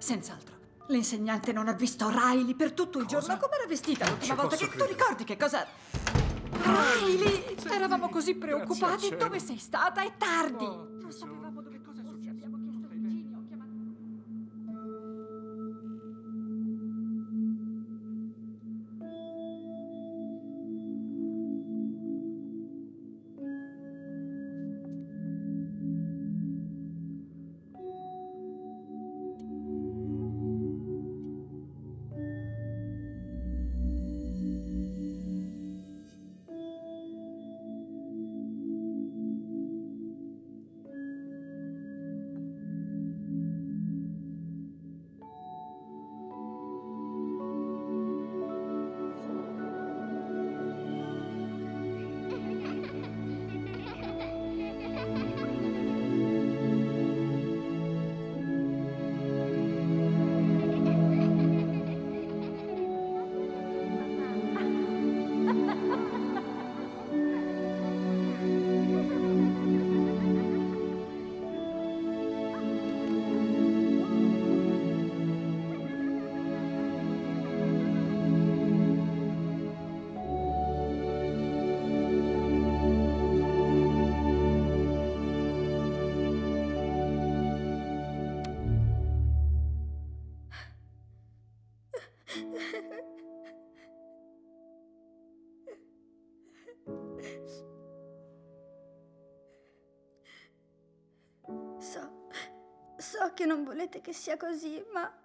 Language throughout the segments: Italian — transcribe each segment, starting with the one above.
Senz'altro. L'insegnante non ha visto Riley per tutto il giorno. Come era vestita l'ultima volta? posso Tu credere. ricordi che cosa... Riley! Eravamo così preoccupati. cielo. Dove sei stata? È tardi. Oh, Non sapevamo dove cosa è fossi. successo? Abbiamo chiesto a Virginia. Ho chiamato... So che non volete che sia così, ma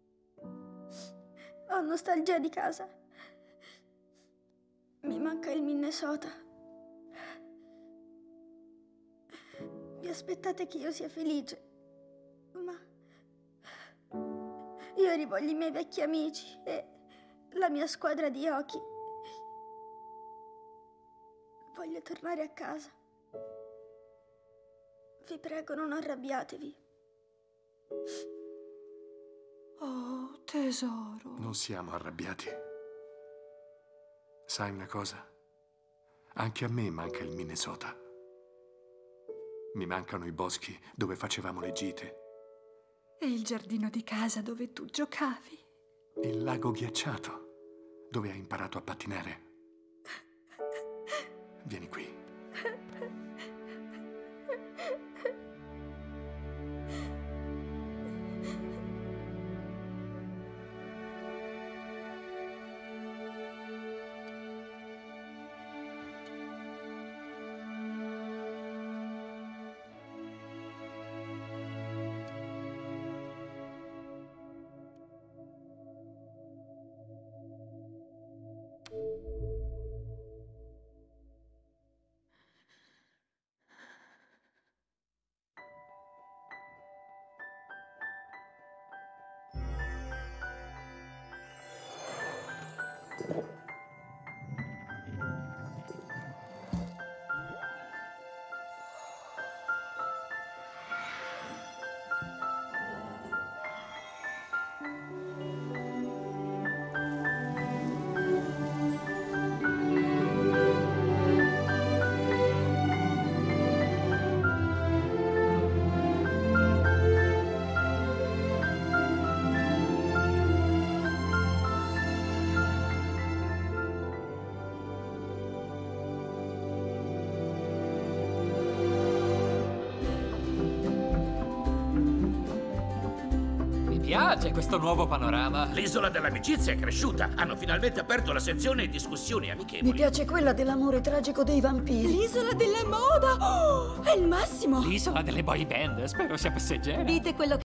ho nostalgia di casa. Mi manca il Minnesota. Vi aspettate che io sia felice, ma io rivoglio i miei vecchi amici e la mia squadra di hockey. Voglio tornare a casa. Vi prego, non arrabbiatevi. Oh, tesoro. Non siamo arrabbiati. Sai una cosa? Anche a me manca il Minnesota. Mi mancano i boschi dove facevamo le gite, E il giardino di casa dove tu giocavi. il lago ghiacciato dove hai imparato a pattinare. Vieni qui. Mi piace questo nuovo panorama. L'isola dell'amicizia è cresciuta. Hanno finalmente aperto la sezione discussioni Mi amichevoli. piace quella dell'amore tragico dei vampiri. L'isola della moda! Oh, è il massimo! L'isola delle boy band, spero sia passeggera. Dite quello